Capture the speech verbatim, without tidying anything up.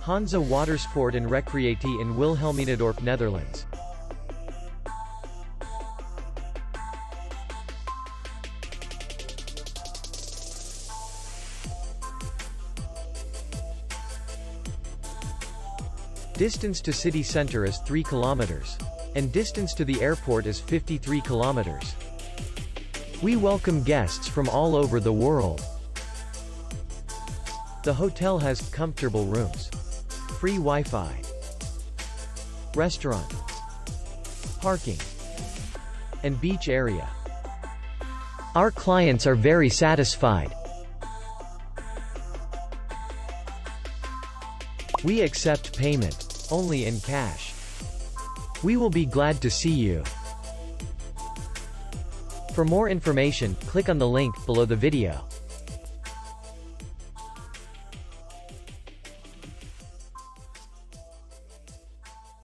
Hansa Watersport and Recreatie in Wilhelminadorp, Netherlands. Distance to city center is three kilometers. And distance to the airport is fifty-three kilometers. We welcome guests from all over the world. The hotel has comfortable rooms, free Wi-Fi, restaurant, parking, and beach area. Our clients are very satisfied. We accept payment only in cash. We will be glad to see you. For more information, click on the link below the video.